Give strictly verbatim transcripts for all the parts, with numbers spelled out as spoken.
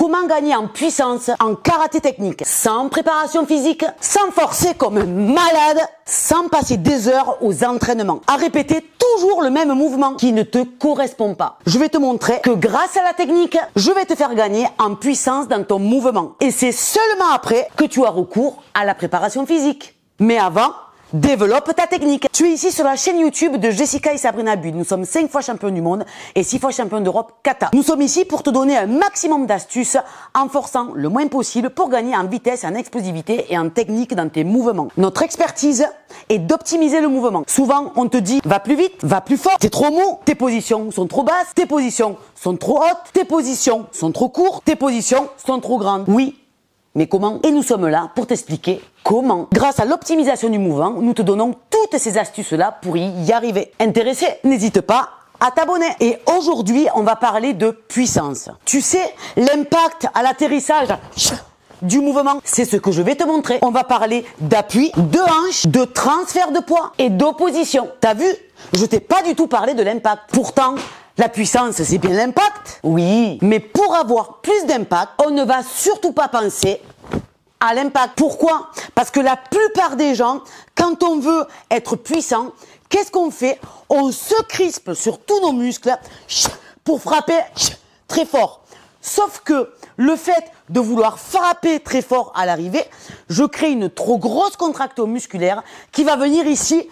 Comment gagner en puissance en karaté technique, sans préparation physique, sans forcer comme un malade, sans passer des heures aux entraînements, à répéter toujours le même mouvement qui ne te correspond pas. Je vais te montrer que grâce à la technique, je vais te faire gagner en puissance dans ton mouvement. Et c'est seulement après que tu as recours à la préparation physique. Mais avant, développe ta technique. Tu es ici sur la chaîne YouTube de Jessica et Sabrina Budd. Nous sommes cinq fois champions du monde et six fois champions d'Europe kata. Nous sommes ici pour te donner un maximum d'astuces en forçant le moins possible pour gagner en vitesse, en explosivité et en technique dans tes mouvements. Notre expertise est d'optimiser le mouvement. Souvent, on te dit va plus vite, va plus fort, t'es trop mou, tes positions sont trop basses, tes positions sont trop hautes, tes positions sont trop courtes, tes positions sont trop grandes. Oui, mais comment? Et nous sommes là pour t'expliquer comment. Grâce à l'optimisation du mouvement, nous te donnons toutes ces astuces-là pour y arriver. Intéressé? N'hésite pas à t'abonner. Et aujourd'hui, on va parler de puissance. Tu sais, l'impact à l'atterrissage du mouvement, c'est ce que je vais te montrer. On va parler d'appui, de hanche, de transfert de poids et d'opposition. T'as vu? Je t'ai pas du tout parlé de l'impact. Pourtant, la puissance, c'est bien l'impact. Oui, mais pour avoir plus d'impact, on ne va surtout pas penser à l'impact. Pourquoi? Parce que la plupart des gens, quand on veut être puissant, qu'est-ce qu'on fait? On se crispe sur tous nos muscles pour frapper très fort. Sauf que le fait de vouloir frapper très fort à l'arrivée, je crée une trop grosse contraction musculaire qui va venir ici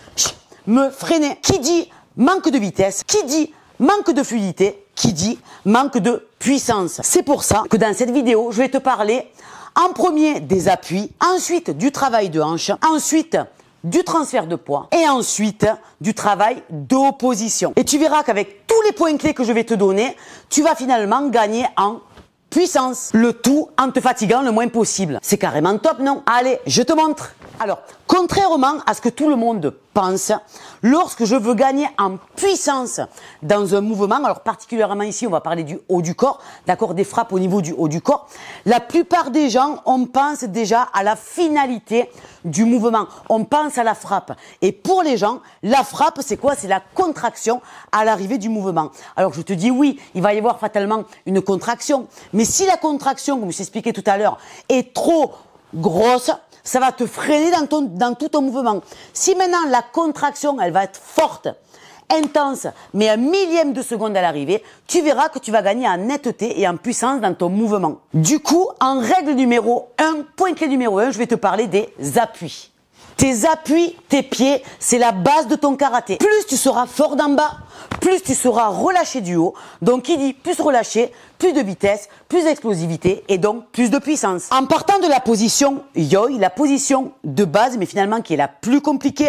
me freiner. Qui dit manque de vitesse? Qui dit manque de fluidité? Qui dit manque de puissance? C'est pour ça que dans cette vidéo, je vais te parler en premier des appuis, ensuite du travail de hanche, ensuite du transfert de poids et ensuite du travail d'opposition. Et tu verras qu'avec tous les points clés que je vais te donner, tu vas finalement gagner en puissance. Le tout en te fatiguant le moins possible. C'est carrément top, non? Allez, je te montre. Alors, contrairement à ce que tout le monde pense, lorsque je veux gagner en puissance dans un mouvement, alors particulièrement ici, on va parler du haut du corps, d'accord, des frappes au niveau du haut du corps, la plupart des gens, on pense déjà à la finalité du mouvement. On pense à la frappe. Et pour les gens, la frappe, c'est quoi? C'est la contraction à l'arrivée du mouvement. Alors, je te dis oui, il va y avoir fatalement une contraction. Mais si la contraction, comme je t'expliquais tout à l'heure, est trop grosse, ça va te freiner dans, ton, dans tout ton mouvement. Si maintenant la contraction, elle va être forte, intense, mais un millième de seconde à l'arrivée, tu verras que tu vas gagner en netteté et en puissance dans ton mouvement. Du coup, en règle numéro un, point clé numéro un, je vais te parler des appuis. Tes appuis, tes pieds, c'est la base de ton karaté. Plus tu seras fort d'en bas, plus tu seras relâché du haut. Donc, qui dit plus relâché, plus de vitesse, plus d'explosivité et donc plus de puissance. En partant de la position yoi, la position de base, mais finalement qui est la plus compliquée,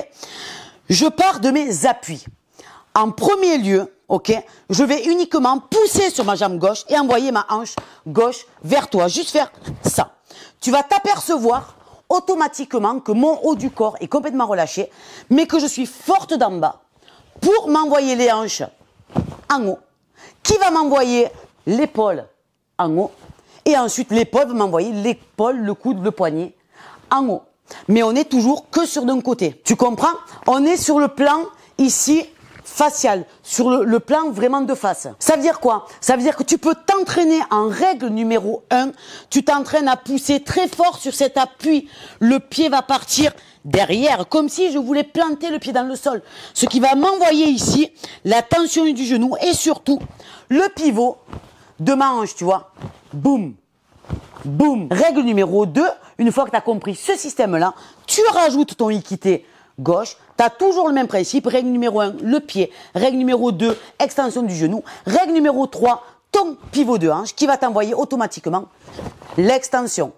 je pars de mes appuis. En premier lieu, ok, je vais uniquement pousser sur ma jambe gauche et envoyer ma hanche gauche vers toi. Juste faire ça. Tu vas t'apercevoir automatiquement que mon haut du corps est complètement relâché, mais que je suis forte d'en bas pour m'envoyer les hanches en haut, qui va m'envoyer l'épaule en haut, et ensuite l'épaule va m'envoyer l'épaule, le coude, le poignet en haut. Mais on est toujours que sur d'un côté. Tu comprends? On est sur le plan ici facial, sur le, le plan vraiment de face. Ça veut dire quoi? Ça veut dire que tu peux t'entraîner en règle numéro un, tu t'entraînes à pousser très fort sur cet appui. Le pied va partir derrière, comme si je voulais planter le pied dans le sol. Ce qui va m'envoyer ici la tension du genou et surtout le pivot de ma hanche, tu vois. Boum, boum. Règle numéro deux, une fois que tu as compris ce système-là, tu rajoutes ton équité gauche, tu as toujours le même principe. Règle numéro un, le pied. Règle numéro deux, extension du genou. Règle numéro trois, ton pivot de hanche qui va t'envoyer automatiquement l'extension.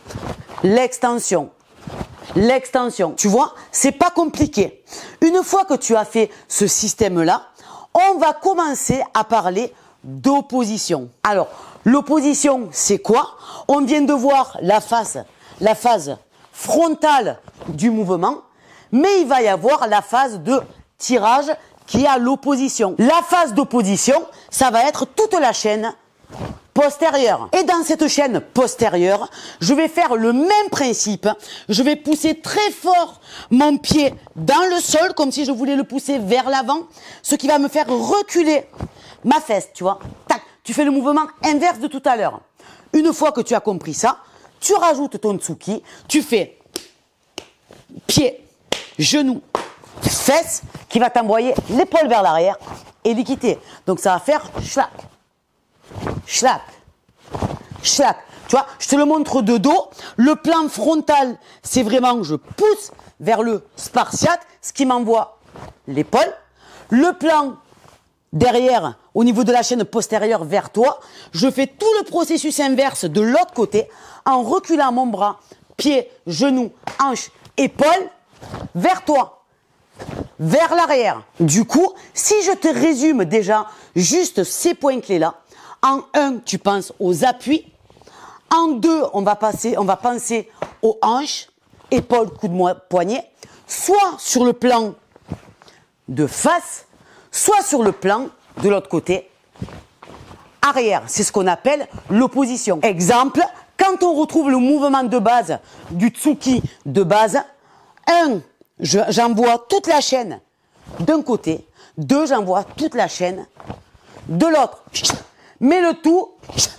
L'extension. L'extension. Tu vois, c'est pas compliqué. Une fois que tu as fait ce système-là, on va commencer à parler d'opposition. Alors, l'opposition, c'est quoi? On vient de voir la phase, la phase frontale du mouvement. Mais il va y avoir la phase de tirage qui est à l'opposition. La phase d'opposition, ça va être toute la chaîne postérieure. Et dans cette chaîne postérieure, je vais faire le même principe. Je vais pousser très fort mon pied dans le sol, comme si je voulais le pousser vers l'avant, ce qui va me faire reculer ma fesse, tu vois. Tac, tu fais le mouvement inverse de tout à l'heure. Une fois que tu as compris ça, tu rajoutes ton tsuki, tu fais pied, genou, fesse, qui va t'envoyer l'épaule vers l'arrière et l'équité. Donc ça va faire schlack, schlack, schlack. Tu vois, je te le montre de dos. Le plan frontal, c'est vraiment, je pousse vers le spartiate, ce qui m'envoie l'épaule. Le plan derrière, au niveau de la chaîne postérieure vers toi, je fais tout le processus inverse de l'autre côté en reculant mon bras, pied, genou, hanche, épaule, vers toi, vers l'arrière. Du coup, si je te résume déjà juste ces points clés-là, en un, tu penses aux appuis. En deux, on va passer, on va penser aux hanches, épaules, coude, poignet, soit sur le plan de face, soit sur le plan de l'autre côté, arrière. C'est ce qu'on appelle l'opposition. Exemple, quand on retrouve le mouvement de base du tsuki de base, un, j'envoie toute la chaîne d'un côté, deux, j'envoie toute la chaîne de l'autre. Mais le tout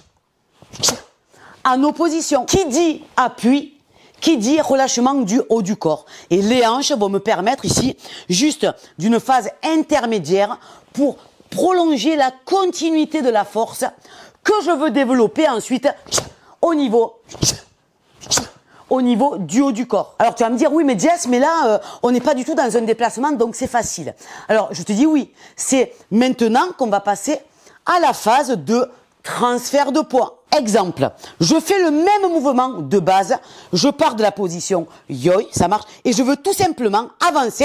en opposition. Qui dit appui, qui dit relâchement du haut du corps. Et les hanches vont me permettre ici juste d'une phase intermédiaire pour prolonger la continuité de la force que je veux développer ensuite au niveau, au niveau du haut du corps. Alors tu vas me dire, oui mais Jess, mais là euh, on n'est pas du tout dans un déplacement donc c'est facile. Alors je te dis oui, c'est maintenant qu'on va passer à la phase de transfert de poids. Exemple, je fais le même mouvement de base, je pars de la position yoi, ça marche, et je veux tout simplement avancer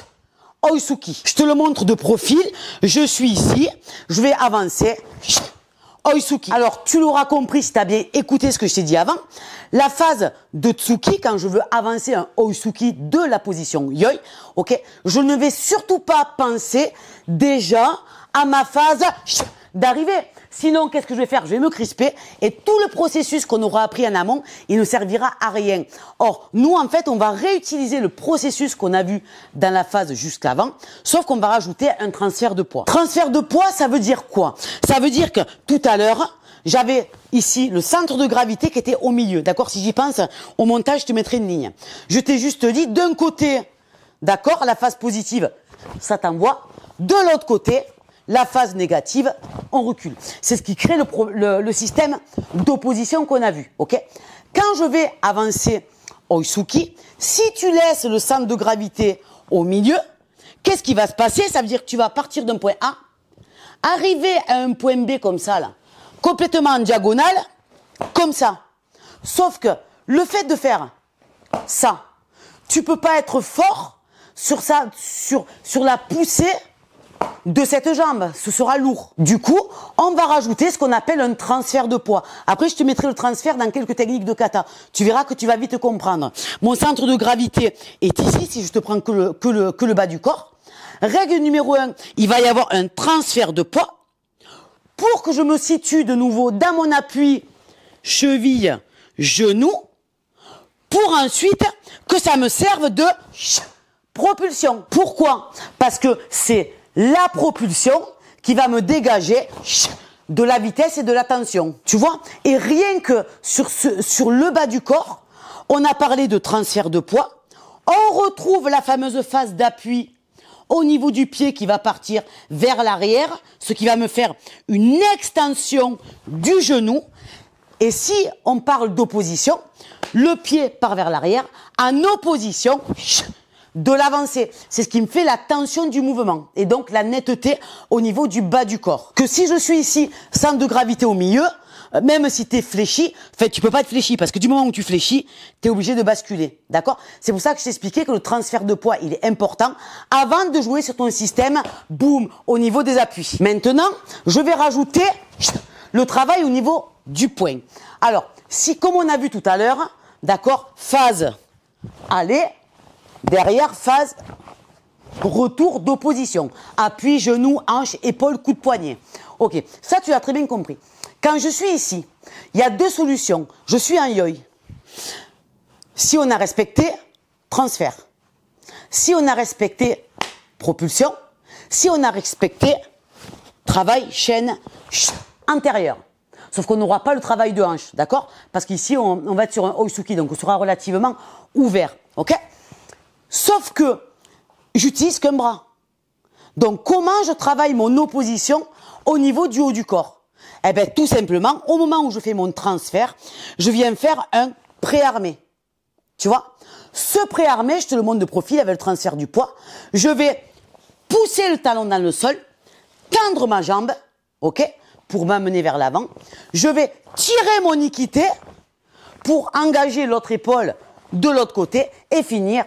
oisuki. Je te le montre de profil, je suis ici, je vais avancer oisuki. Alors, tu l'auras compris si tu as bien écouté ce que je t'ai dit avant, la phase de tsuki, quand je veux avancer un oisuki de la position yoi, ok, je ne vais surtout pas penser déjà à ma phase d'arrivée. Sinon, qu'est-ce que je vais faire? Je vais me crisper et tout le processus qu'on aura appris en amont, il ne servira à rien. Or, nous, en fait, on va réutiliser le processus qu'on a vu dans la phase jusqu'avant, sauf qu'on va rajouter un transfert de poids. Transfert de poids, ça veut dire quoi? Ça veut dire que tout à l'heure, j'avais ici le centre de gravité qui était au milieu. D'accord? Si j'y pense, au montage, je te mettrai une ligne. Je t'ai juste dit, d'un côté, d'accord, la phase positive, ça t'envoie. De l'autre côté, la phase négative, on recule. C'est ce qui crée le, pro, le, le système d'opposition qu'on a vu. Okay? Quand je vais avancer oisuki, si tu laisses le centre de gravité au milieu, qu'est-ce qui va se passer? Ça veut dire que tu vas partir d'un point A, arriver à un point B comme ça, là, complètement en diagonale, comme ça. Sauf que le fait de faire ça, tu peux pas être fort sur, ça, sur, sur la poussée de cette jambe, ce sera lourd. Du coup, on va rajouter ce qu'on appelle un transfert de poids. Après, je te mettrai le transfert dans quelques techniques de kata. Tu verras que tu vas vite comprendre. Mon centre de gravité est ici, si je te prends que le, que le, que le bas du corps. Règle numéro un, il va y avoir un transfert de poids pour que je me situe de nouveau dans mon appui cheville, genou, pour ensuite que ça me serve de propulsion. Pourquoi? Parce que c'est la propulsion qui va me dégager de la vitesse et de la tension. Tu vois? Et rien que sur, ce, sur le bas du corps, on a parlé de transfert de poids. On retrouve la fameuse phase d'appui au niveau du pied qui va partir vers l'arrière, ce qui va me faire une extension du genou. Et si on parle d'opposition, le pied part vers l'arrière en opposition de l'avancée. C'est ce qui me fait la tension du mouvement et donc la netteté au niveau du bas du corps. Que si je suis ici, centre de gravité au milieu, même si tu es fléchi, en fait, tu peux pas être fléchi parce que du moment où tu fléchis, tu es obligé de basculer. D'accord? C'est pour ça que je t'expliquais que le transfert de poids, il est important avant de jouer sur ton système, boum, au niveau des appuis. Maintenant, je vais rajouter le travail au niveau du point. Alors, si comme on a vu tout à l'heure, d'accord, phase aller, derrière, phase retour d'opposition. Appui, genou, hanche, épaule, coup de poignet. Ok, ça tu as très bien compris. Quand je suis ici, il y a deux solutions. Je suis en yoi. Si on a respecté, transfert. Si on a respecté, propulsion. Si on a respecté, travail, chaîne, antérieure. Sauf qu'on n'aura pas le travail de hanche, d'accord? Parce qu'ici, on, on va être sur un Oisuki, donc on sera relativement ouvert, ok? Sauf que j'utilise qu'un bras. Donc, comment je travaille mon opposition au niveau du haut du corps? Eh bien, tout simplement, au moment où je fais mon transfert, je viens faire un préarmé. Tu vois? Ce préarmé, je te le montre de profil avec le transfert du poids. Je vais pousser le talon dans le sol, tendre ma jambe, ok, pour m'amener vers l'avant. Je vais tirer mon équité pour engager l'autre épaule de l'autre côté et finir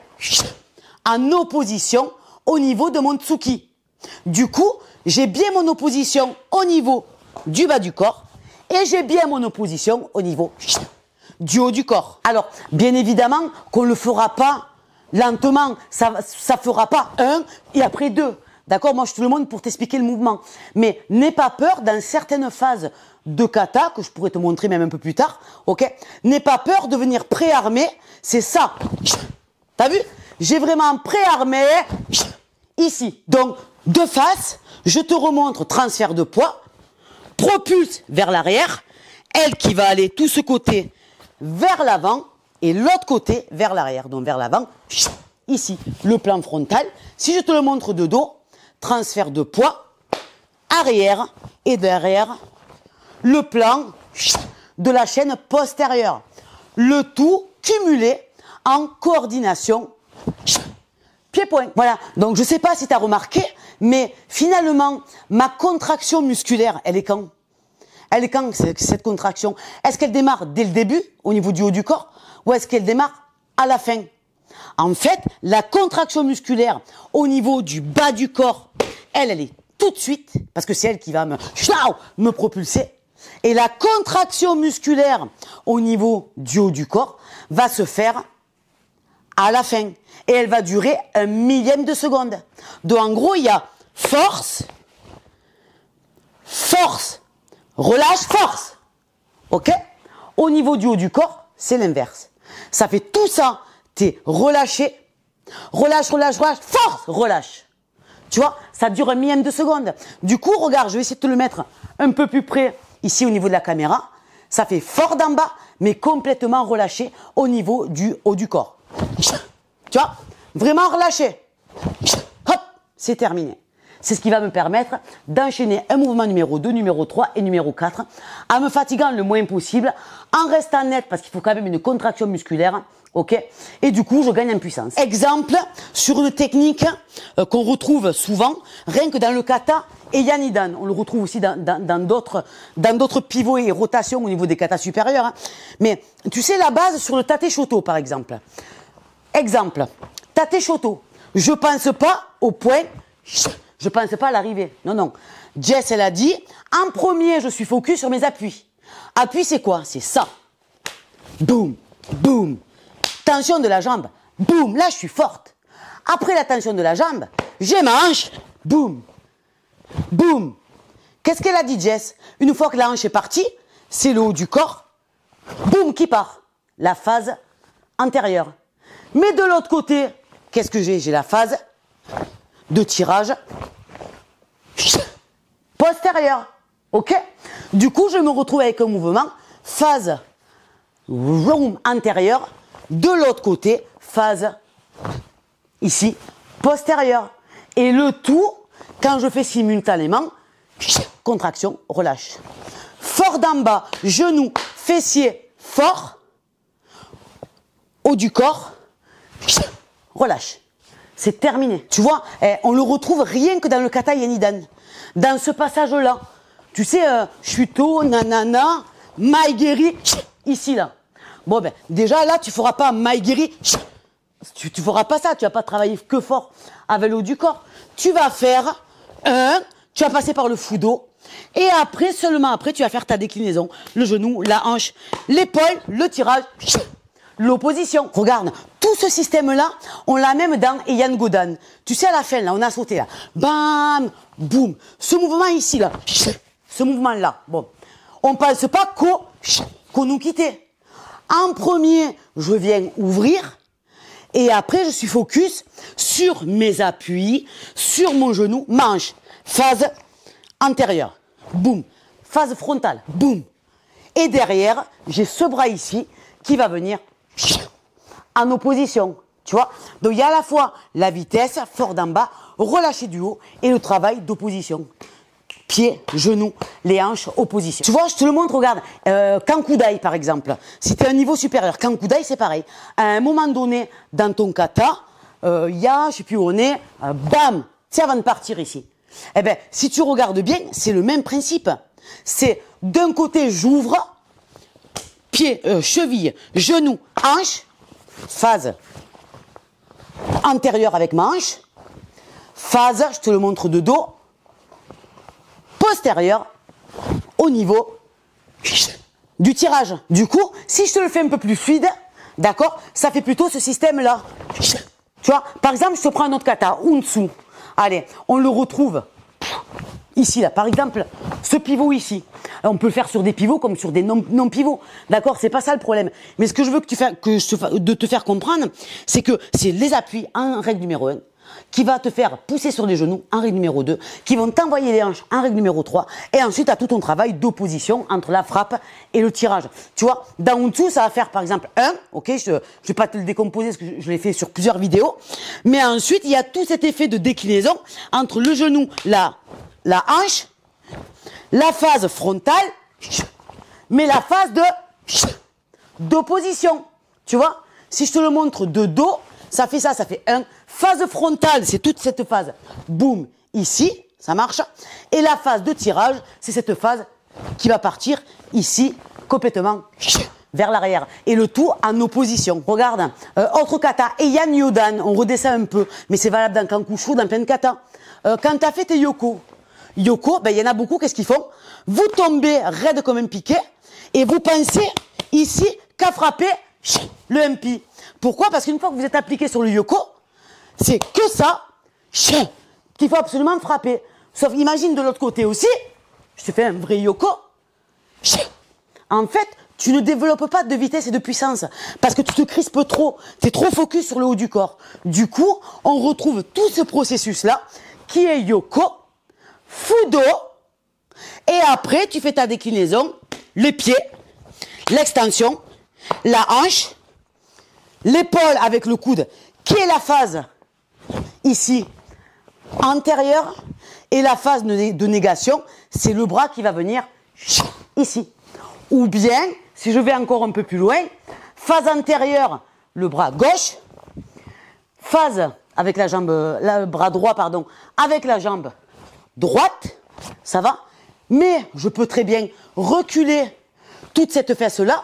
en opposition au niveau de mon tsuki. Du coup, j'ai bien mon opposition au niveau du bas du corps et j'ai bien mon opposition au niveau du haut du corps. Alors, bien évidemment qu'on ne le fera pas lentement, ça ne fera pas un et après deux. D'accord? Moi, je te le montre pour t'expliquer le mouvement. Mais n'aie pas peur dans certaines phases de kata, que je pourrais te montrer même un peu plus tard, ok? N'aie pas peur de venir préarmer, c'est ça. T'as vu? J'ai vraiment préarmé ici. Donc, de face, je te remontre transfert de poids, propulse vers l'arrière, elle qui va aller tout ce côté vers l'avant et l'autre côté vers l'arrière. Donc, vers l'avant, ici, le plan frontal. Si je te le montre de dos, transfert de poids, arrière et derrière, le plan de la chaîne postérieure. Le tout cumulé en coordination pied-point. Voilà, donc je ne sais pas si tu as remarqué, mais finalement, ma contraction musculaire, elle est quand? Elle est quand, cette contraction? Est-ce qu'elle démarre dès le début, au niveau du haut du corps, ou est-ce qu'elle démarre à la fin? En fait, la contraction musculaire au niveau du bas du corps, elle, elle est tout de suite, parce que c'est elle qui va me, me propulser. Et la contraction musculaire au niveau du haut du corps va se faire à la fin. Et elle va durer un millième de seconde. Donc en gros, il y a force, force, relâche, force. Ok? Au niveau du haut du corps, c'est l'inverse. Ça fait tout ça. T'es relâché, relâche, relâche, relâche, force, relâche. Tu vois, ça dure un millième de seconde. Du coup, regarde, je vais essayer de te le mettre un peu plus près, ici au niveau de la caméra. Ça fait fort d'en bas, mais complètement relâché au niveau du haut du corps. Tu vois, vraiment relâché. Hop, c'est terminé. C'est ce qui va me permettre d'enchaîner un mouvement numéro deux, numéro trois et numéro quatre en me fatiguant le moins possible, en restant net parce qu'il faut quand même une contraction musculaire. Ok, et du coup, je gagne en puissance. Exemple sur une technique euh, qu'on retrouve souvent, rien que dans le kata et Yanidan. On le retrouve aussi dans d'autres dans d'autres pivots et rotations au niveau des katas supérieurs. Hein. Mais tu sais, la base sur le tate shoto, par exemple. Exemple, tate shoto. Je pense pas au point, je pense pas à l'arrivée. Non, non. Jess, elle a dit, en premier, je suis focus sur mes appuis. Appui, c'est quoi? C'est ça. Boum, boum. Tension de la jambe, boum, là je suis forte. Après la tension de la jambe, j'ai ma hanche, boum, boum. Qu'est-ce qu'elle a dit, Jess? Une fois que la hanche est partie, c'est le haut du corps, boum, qui part. La phase antérieure. Mais de l'autre côté, qu'est-ce que j'ai? J'ai la phase de tirage postérieure. Ok? Du coup, je me retrouve avec un mouvement phase antérieure. De l'autre côté, phase, ici, postérieure. Et le tout, quand je fais simultanément, contraction, relâche. Fort d'en bas, genou, fessier, fort. Haut du corps, relâche. C'est terminé. Tu vois, eh, on le retrouve rien que dans le kata Yanidan. Dans ce passage-là. Tu sais, euh, chuto, nanana, maigiri, ici, là. Bon ben, déjà là, tu feras pas maigiri, tu, tu feras pas ça, tu vas pas travailler que fort avec le haut du corps. Tu vas faire un, tu vas passer par le fudo, et après, seulement après, tu vas faire ta déclinaison. Le genou, la hanche, l'épaule, le tirage, l'opposition. Regarde, tout ce système-là, on l'a même dans Ian Godan. Tu sais, à la fin, là, on a sauté là. Bam, boum. Ce mouvement ici, là, ce mouvement-là, bon, on pense pas qu'au, qu'au nous quitter. En premier, je viens ouvrir et après, je suis focus sur mes appuis, sur mon genou, manche, phase antérieure, boum, phase frontale, boum, Et derrière, j'ai ce bras ici qui va venir en opposition. Tu vois? Donc il y a à la fois la vitesse, fort d'en bas, relâché du haut et le travail d'opposition. Pieds, genoux, les hanches, opposition. Tu vois, je te le montre, regarde, euh, Kankudai par exemple. Si tu es à un niveau supérieur, Kankudai c'est pareil. À un moment donné, dans ton kata, il euh, y a, je sais plus où on est, euh, bam, c'est avant de partir ici. Eh bien, si tu regardes bien, c'est le même principe. C'est d'un côté, j'ouvre, pied, euh, cheville, genou, hanche, phase antérieure avec ma hanche, phase, je te le montre de dos, postérieure au niveau du tirage. Du coup, si je te le fais un peu plus fluide, d'accord, ça fait plutôt ce système-là. Tu vois, par exemple, je te prends un autre kata, Unsu. Allez, on le retrouve ici, là, par exemple, ce pivot ici. On peut le faire sur des pivots comme sur des non-pivots. D'accord, c'est pas ça le problème. Mais ce que je veux que tu fasses, que je te, de te faire comprendre, c'est que c'est les appuis en règle numéro un qui va te faire pousser sur les genoux en règle numéro deux, qui vont t'envoyer les hanches en règle numéro trois, et ensuite à tout ton travail d'opposition entre la frappe et le tirage. Tu vois, dans Unsu, ça va faire par exemple un, ok, je ne vais pas te le décomposer parce que je, je l'ai fait sur plusieurs vidéos, mais ensuite il y a tout cet effet de déclinaison entre le genou, la, la hanche, la phase frontale, mais la phase de d'opposition. Tu vois, si je te le montre de dos, ça fait ça, ça fait un. Phase frontale, c'est toute cette phase. Boum, ici, ça marche. Et la phase de tirage, c'est cette phase qui va partir ici, complètement vers l'arrière. Et le tout en opposition. Regarde, euh, autre kata, Eian Yodan, on redescend un peu, mais c'est valable dans Kankushu, dans plein de kata. Euh, quand tu as fait tes yoko, yoko, ben, il y en a beaucoup, qu'est-ce qu'ils font? Vous tombez raide comme un piquet, et vous pensez ici qu'à frapper le M P. Pourquoi? Parce qu'une fois que vous êtes appliqué sur le yoko, c'est que ça qu'il faut absolument frapper. Sauf imagine de l'autre côté aussi, je te fais un vrai yoko. En fait, tu ne développes pas de vitesse et de puissance parce que tu te crispes trop. Tu es trop focus sur le haut du corps. Du coup, on retrouve tout ce processus-là qui est yoko, fudo, et après, tu fais ta déclinaison, les pieds, l'extension, la hanche, l'épaule avec le coude, qui est la phase ici antérieure, et la phase de négation, c'est le bras qui va venir ici. Ou bien, si je vais encore un peu plus loin, phase antérieure, le bras gauche, phase avec la jambe, le bras droit, pardon, avec la jambe droite, ça va? Mais je peux très bien reculer toute cette fesse-là.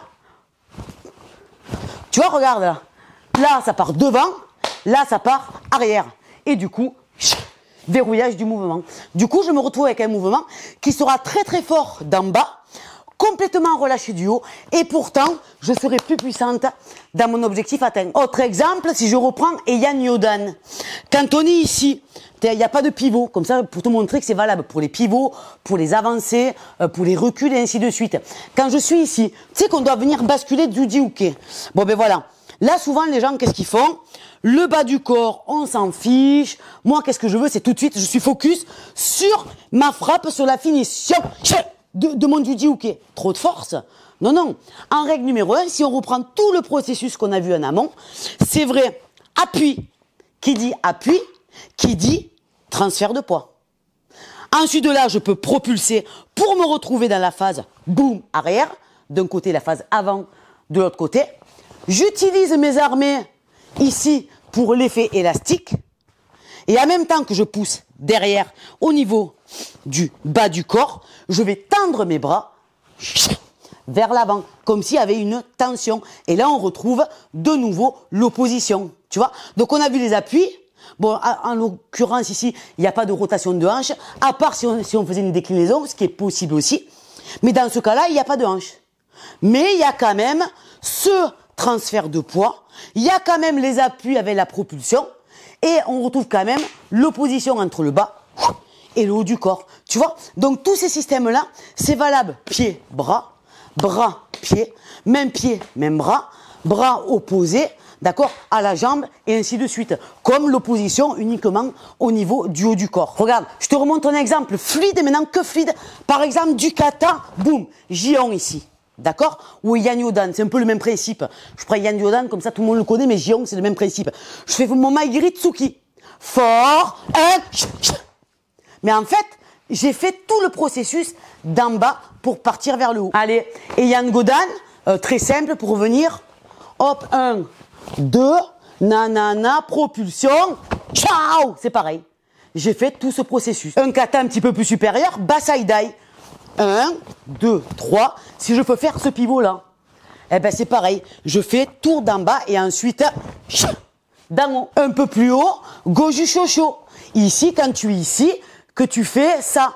Tu vois, regarde là. Là, ça part devant. Là, ça part arrière. Et du coup, verrouillage du mouvement. Du coup, je me retrouve avec un mouvement qui sera très très fort d'en bas, complètement relâché du haut. Et pourtant, je serai plus puissante dans mon objectif atteint. Autre exemple, si je reprends Eian Yodan. Quand on est ici, il n'y a pas de pivot. Comme ça, pour te montrer que c'est valable pour les pivots, pour les avancées, pour les reculs et ainsi de suite. Quand je suis ici, tu sais qu'on doit venir basculer du Juji-uke. Bon ben voilà. Là, souvent, les gens, qu'est-ce qu'ils font? Le bas du corps, on s'en fiche. Moi, qu'est-ce que je veux? C'est tout de suite, je suis focus sur ma frappe, sur la finition de, de mon Juji-uke. Trop de force? Non, non. En règle numéro un, si on reprend tout le processus qu'on a vu en amont, c'est vrai, appui. Qui dit appui, qui dit transfert de poids. Ensuite de là, je peux propulser pour me retrouver dans la phase boum, arrière. D'un côté, la phase avant, de l'autre côté. J'utilise mes armées ici pour l'effet élastique. Et en même temps que je pousse derrière au niveau du bas du corps, je vais tendre mes bras vers l'avant, comme s'il y avait une tension. Et là, on retrouve de nouveau l'opposition. Tu vois? Donc, on a vu les appuis. Bon, en l'occurrence, ici, il n'y a pas de rotation de hanche, à part si on, si on faisait une déclinaison, ce qui est possible aussi. Mais dans ce cas-là, il n'y a pas de hanche. Mais il y a quand même ce transfert de poids, il y a quand même les appuis avec la propulsion, et on retrouve quand même l'opposition entre le bas et le haut du corps. Tu vois? Donc tous ces systèmes-là, c'est valable pied, bras, bras, pied, même pied, même bras, bras opposés, d'accord, à la jambe, et ainsi de suite. Comme l'opposition uniquement au niveau du haut du corps. Regarde, je te remonte un exemple fluide, maintenant que fluide. Par exemple, du kata, boum, Jion ici. D'accord? Ou Yann Yodan, c'est un peu le même principe. Je prends Yann Yodan, comme ça tout le monde le connaît, mais Jiang, c'est le même principe. Je fais mon Maigiri Tsuki. Fort, un, mais en fait, j'ai fait tout le processus d'en bas pour partir vers le haut. Allez, et Yann Godan, euh, très simple pour revenir. Hop, un, deux, nanana, propulsion, ciao, c'est pareil. J'ai fait tout ce processus. Un kata un petit peu plus supérieur, bas side eye. un, deux, trois. Si je peux faire ce pivot-là, eh ben c'est pareil. Je fais tour d'en bas et ensuite, d'en haut. Un peu plus haut, goju shosho. Ici, quand tu es ici, que tu fais ça.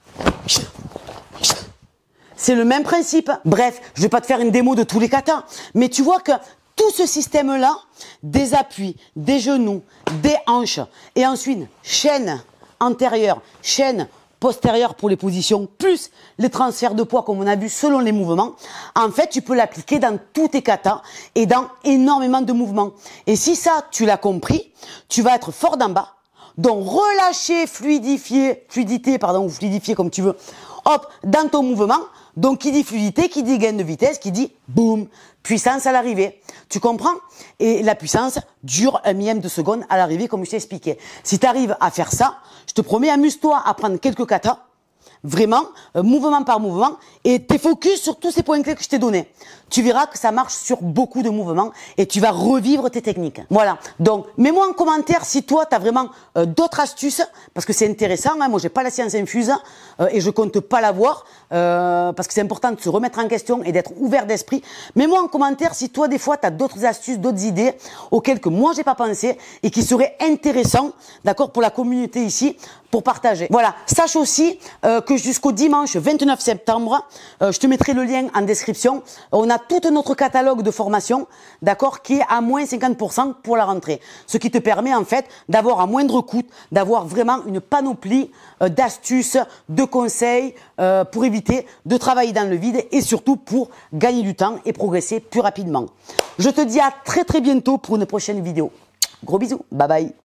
C'est le même principe. Bref, je vais pas te faire une démo de tous les katas, mais tu vois que tout ce système-là, des appuis, des genoux, des hanches, et ensuite chaîne antérieure, chaîne postérieure pour les positions, plus les transferts de poids comme on a vu selon les mouvements, en fait tu peux l'appliquer dans tous tes katas et dans énormément de mouvements. Et si ça, tu l'as compris, tu vas être fort d'en bas, donc relâcher, fluidifier, fluidité, pardon, ou fluidifier comme tu veux, hop, dans ton mouvement. Donc, qui dit fluidité, qui dit gain de vitesse, qui dit boum, puissance à l'arrivée. Tu comprends? Et la puissance dure un millième de seconde à l'arrivée, comme je t'ai expliqué. Si tu arrives à faire ça, je te promets, amuse-toi à prendre quelques katas, vraiment, euh, mouvement par mouvement, et t'es focus sur tous ces points clés que je t'ai donnés. Tu verras que ça marche sur beaucoup de mouvements et tu vas revivre tes techniques. Voilà. Donc, mets-moi en commentaire si toi, tu as vraiment euh, d'autres astuces, parce que c'est intéressant. Hein. Moi, j'ai pas la science infuse euh, et je compte pas l'avoir, euh, parce que c'est important de se remettre en question et d'être ouvert d'esprit. Mets-moi en commentaire si toi, des fois, tu as d'autres astuces, d'autres idées auxquelles que moi, j'ai pas pensé et qui seraient intéressants, d'accord, pour la communauté ici, pour partager. Voilà. Sache aussi euh, que jusqu'au dimanche vingt-neuf septembre, euh, je te mettrai le lien en description. On a tout notre catalogue de formation, d'accord, qui est à moins cinquante pour cent pour la rentrée. Ce qui te permet, en fait, d'avoir à moindre coût, d'avoir vraiment une panoplie euh, d'astuces, de conseils euh, pour éviter de travailler dans le vide et surtout pour gagner du temps et progresser plus rapidement. Je te dis à très très bientôt pour une prochaine vidéo. Gros bisous. Bye bye.